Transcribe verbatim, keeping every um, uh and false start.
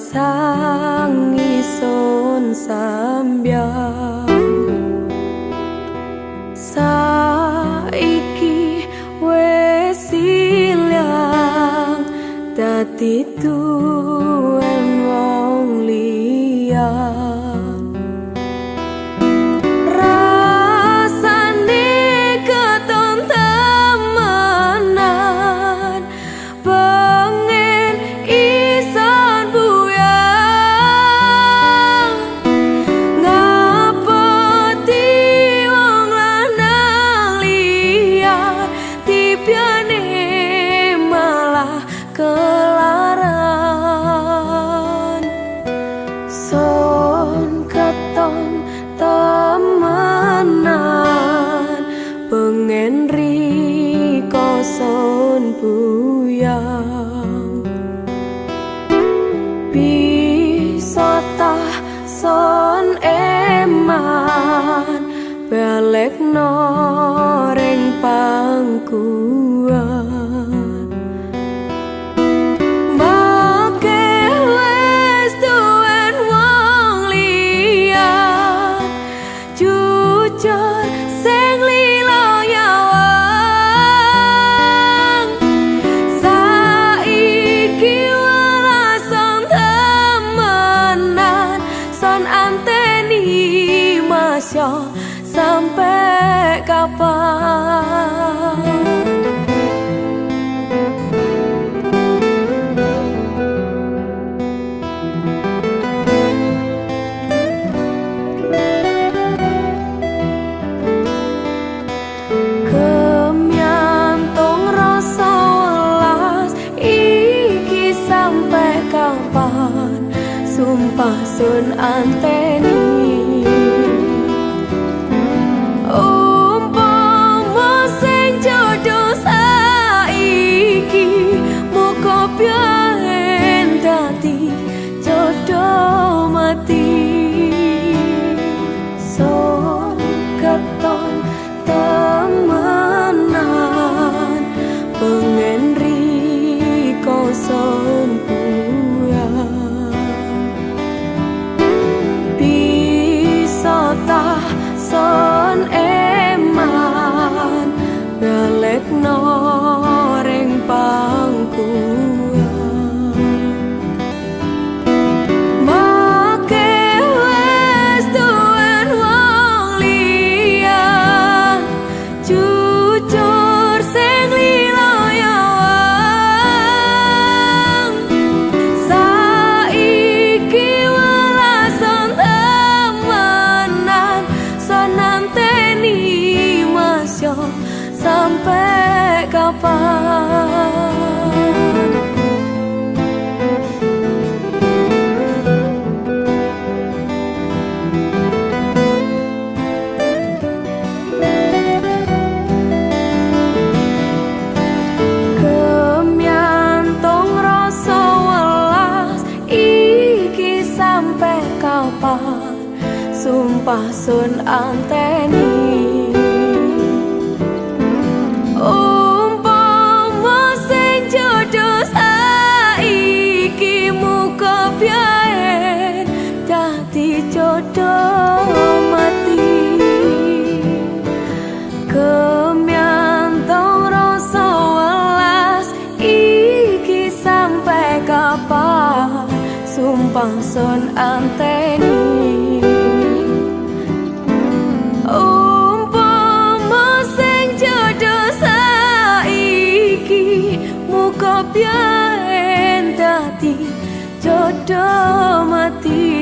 sang ison sambyang saiki wis ilang dadi tuan wong liyan rasane keton temenan pengen ison buyang ngapoti wong lanang liyan tipiane malah kelaran son keton temenan pengen riko son buyang bisa tah son eman balik noreng pangkuan sing lila nyawang saiki welas son temenan son anteni masya sampai kapan sumpah sun anteni umpama sing jodoh saiki muga biyen dadi jodoh mati so keton temenan pengen riko son tah son eman balik noreng pangkuan make wes tuan wong liyan jujur sing lila nyawang saiki welas son nanteni masya sampai kapan kemiantong rasa welas iki sampai kapan sumpah sun anteni umpama sing jodoh saiki muga biyen dadi jodoh mati kemiantong rasa welas iki sampai kapan sumpah sun anteni umpama sing jodoh saiki muga biyen dadi jodoh mati